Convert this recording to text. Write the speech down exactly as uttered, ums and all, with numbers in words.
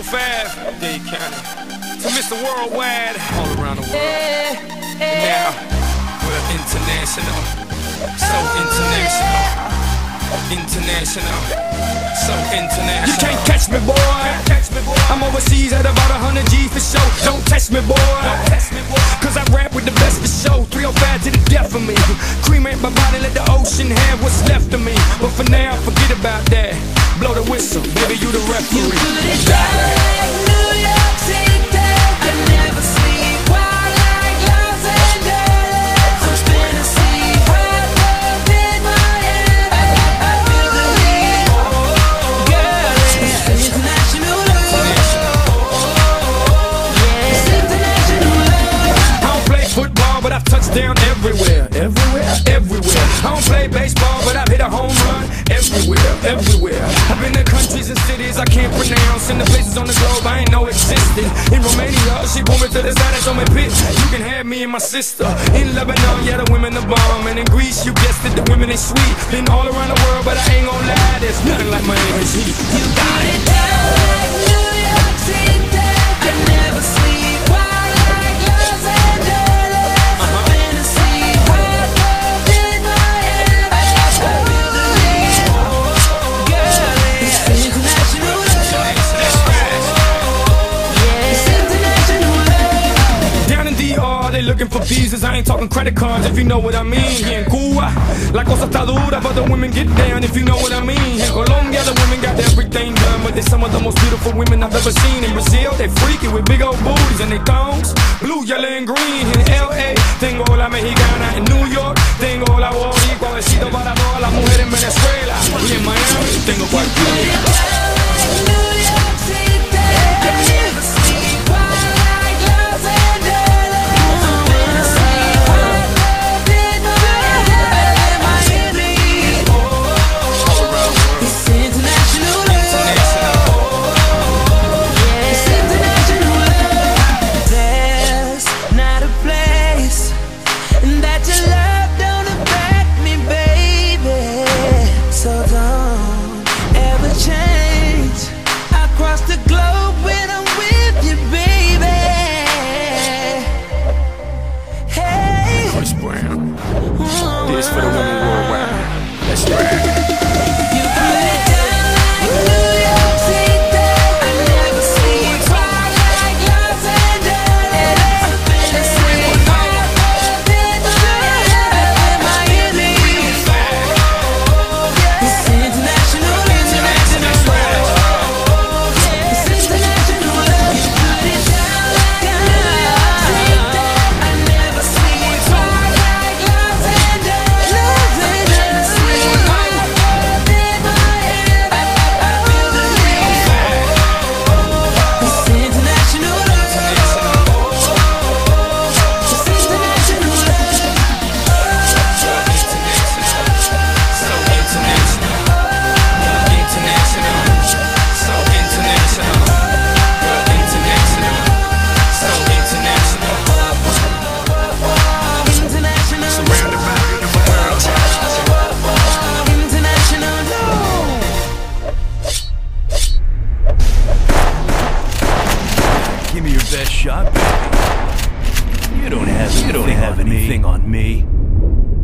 Fab, Dade County, to Mister Worldwide, all around the world. And now, we're international, so international, international, so international. You can't catch me, boy. I'm overseas at about a hundred G for show. Don't test me, boy. Cause I rap with the best for show. three oh five to the death of me. Cremate my body, let the ocean have what's left of me. But for now, forget about that. Blow the whistle, baby, you the referee. You put it down like New York City. I never sleep while like Los Angeles. I'm spinning sleep right up in my head. I, I, I feel the heat, girl. It's international love. It's international love. I don't play football, but I've touched down everywhere, everywhere, everywhere. I don't play baseball, but I've hit a home run everywhere, everywhere. I've been to countries and cities I can't pronounce, and the places on the globe I ain't know existed. In Romania, she pulled me to the side and told me, bitch, you can have me and my sister. In Lebanon, yeah, the women are bomb. And in Greece, you guessed it, the women ain't sweet. Been all around the world, but I ain't gon' lie, there's nothing like Miami's heat. You put it down like New York City. I never sleep while like Los Angeles. I'm spinning sleep right up in my head. I, I feel the heat, girl. It's international love. It's international love. Down in D R, they looking for visas. I ain't talking credit cards, if you know what I mean. Here in Cuba, la cosa está dura, but the women get down, if you know what I mean. In Colombia, the women got everything done, but they're some of the most beautiful women I've ever seen. In Brazil, they freaky with big old booties and they thongs, blue, yellow, and green. In L A, tengo la mexicana. In New York, tengo la boricua. Besito para todas las mujeres en Venezuela. Y en Miami, tengo cualquiera. This for the women worldwide. Let's ride. Give me your best shot, baby. You don't have, you don't have anything on me.